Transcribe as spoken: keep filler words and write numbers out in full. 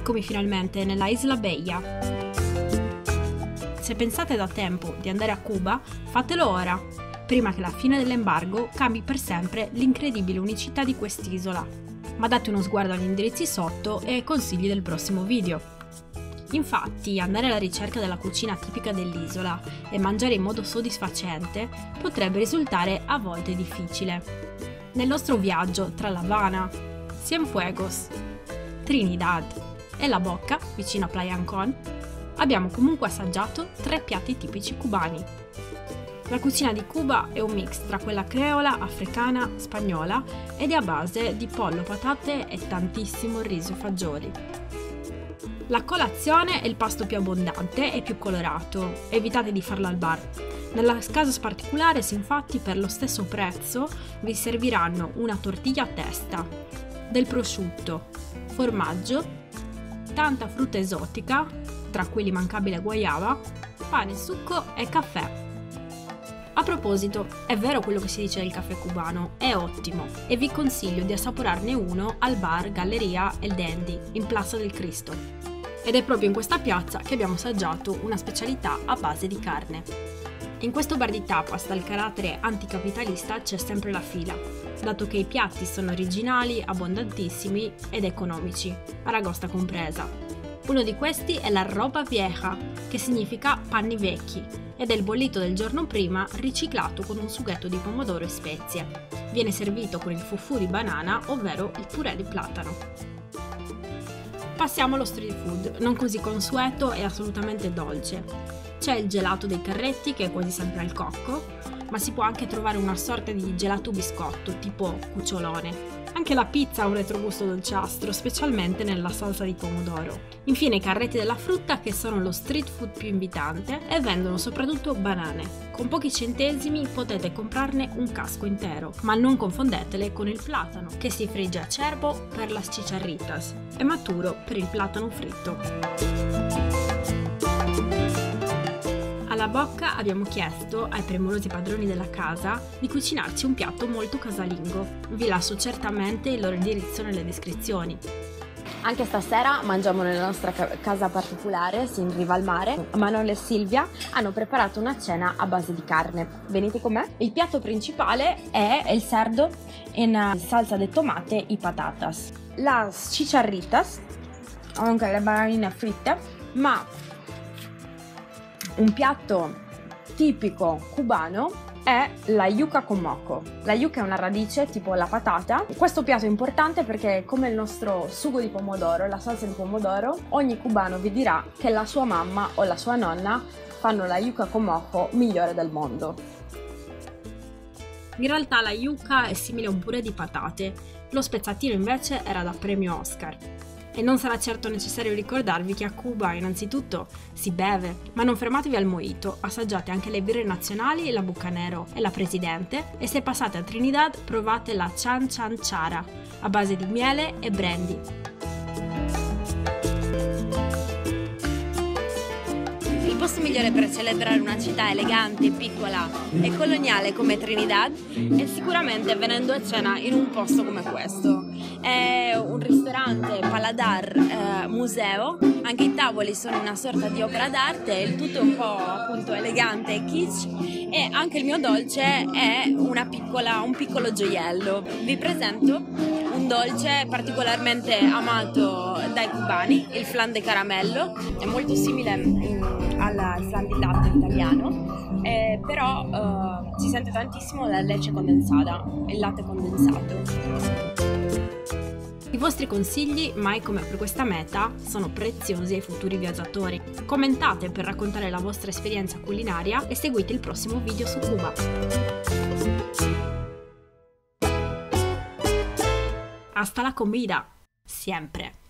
Eccomi finalmente nella Isla Bella. Se pensate da tempo di andare a Cuba, fatelo ora, prima che la fine dell'embargo cambi per sempre l'incredibile unicità di quest'isola. Ma date uno sguardo agli indirizzi sotto e ai consigli del prossimo video. Infatti, andare alla ricerca della cucina tipica dell'isola e mangiare in modo soddisfacente potrebbe risultare a volte difficile. Nel nostro viaggio tra La Habana, Cienfuegos, Trinidad e La Boca, vicino a Playa Ancón, abbiamo comunque assaggiato tre piatti tipici cubani. La cucina di Cuba è un mix tra quella creola, africana, spagnola ed è a base di pollo, patate e tantissimo riso e fagioli. La colazione è il pasto più abbondante e più colorato, evitate di farlo al bar. Nella casa particolare, infatti, per lo stesso prezzo vi serviranno una tortiglia a testa, del prosciutto, formaggio, tanta frutta esotica, tra cui l'immancabile guayaba, pane, succo e caffè. A proposito, è vero quello che si dice del caffè cubano, è ottimo e vi consiglio di assaporarne uno al bar Galleria El Dandy in Plaza del Cristo. Ed è proprio in questa piazza che abbiamo assaggiato una specialità a base di carne. In questo bar di tapas dal carattere anticapitalista c'è sempre la fila, dato che i piatti sono originali, abbondantissimi ed economici, aragosta compresa. Uno di questi è la roba vieja, che significa panni vecchi, ed è il bollito del giorno prima riciclato con un sughetto di pomodoro e spezie. Viene servito con il fufu di banana, ovvero il purè di platano. Passiamo allo street food, non così consueto e assolutamente dolce. C'è il gelato dei carretti, che è quasi sempre al cocco, ma si può anche trovare una sorta di gelato biscotto, tipo cucciolone. Anche la pizza ha un retrogusto dolciastro, specialmente nella salsa di pomodoro. Infine i carretti della frutta, che sono lo street food più invitante e vendono soprattutto banane. Con pochi centesimi potete comprarne un casco intero, ma non confondetele con il platano, che si frigge acerbo per las chicharritas e maturo per il platano fritto. Alla Bocca abbiamo chiesto ai premurosi padroni della casa di cucinarci un piatto molto casalingo. Vi lascio certamente il loro indirizzo nelle descrizioni. Anche stasera mangiamo nella nostra casa particolare, in riva al mare. Manuel e Silvia hanno preparato una cena a base di carne. Venite con me? Il piatto principale è il cerdo in salsa de tomate y patatas. Las chicharritas, anche le bananine fritte, ma un piatto tipico cubano è la yuca con moco. La yuca è una radice tipo la patata. Questo piatto è importante perché, come il nostro sugo di pomodoro, la salsa di pomodoro, ogni cubano vi dirà che la sua mamma o la sua nonna fanno la yuca con moco migliore del mondo. In realtà la yuca è simile a un purè di patate, lo spezzatino invece era da premio Oscar. E non sarà certo necessario ricordarvi che a Cuba innanzitutto si beve, ma non fermatevi al mojito, assaggiate anche le birre nazionali, la Bucanero e la Presidente, e se passate a Trinidad provate la Chan Chan Chara, a base di miele e brandy. Il posto migliore per celebrare una città elegante, piccola e coloniale come Trinidad è sicuramente venendo a cena in un posto come questo. È un ristorante Paladar eh, museo, anche i tavoli sono una sorta di opera d'arte, il tutto è un po' appunto elegante e kitsch, e anche il mio dolce è una piccola, un piccolo gioiello. Vi presento un dolce particolarmente amato dai cubani, il flan de caramello. È molto simile mm, al flan di latte italiano, eh, però eh, si sente tantissimo la leche condensata, il latte condensato. I vostri consigli, mai come per questa meta, sono preziosi ai futuri viaggiatori. Commentate per raccontare la vostra esperienza culinaria e seguite il prossimo video su Cuba. Hasta la comida! Siempre!